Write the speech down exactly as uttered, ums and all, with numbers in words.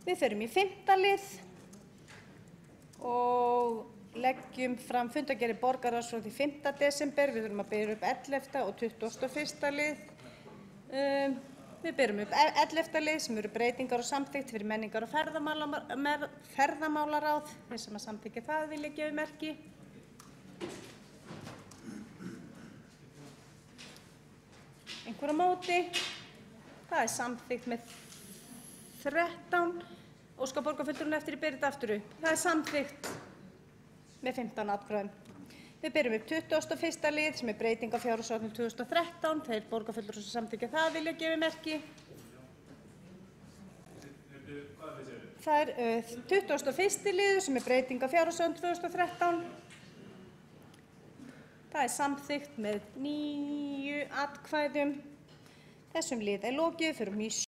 Við förum í fimmta lið og leggjum fram fundargerðir borgarráðs frá því fimmta desember. Við þurfum að bera upp ellefta og tuttugasta og fyrsta lið. Um, við berum upp ellefta lið sem eru breytingar og samþykkt fyrir menningar- og ferðamála, ferðamálaráð. Þeir sem að samþykkja það vilja gefa merki. Einhver á móti? Það er samþykkt með þrettán. Óskar borgarfulltrúinn eftir að bera þetta aftur upp. Það er samþykkt með fimmtán atkvæðum. Við berum upp tuttugasta og fyrsta lið sem er breyting á fjárhagsáætlun tvö þúsund og þrettán. Þeir borgarfulltrúar sem samþykkja það vilja gefa merki. Það er uh, tuttugasta og fyrsti liður sem er breyting á fjárhagsáætlun tvö þúsund og þrettán. Það er samþykkt með níu atkvæðum. Þessum lið er lokið. Förum í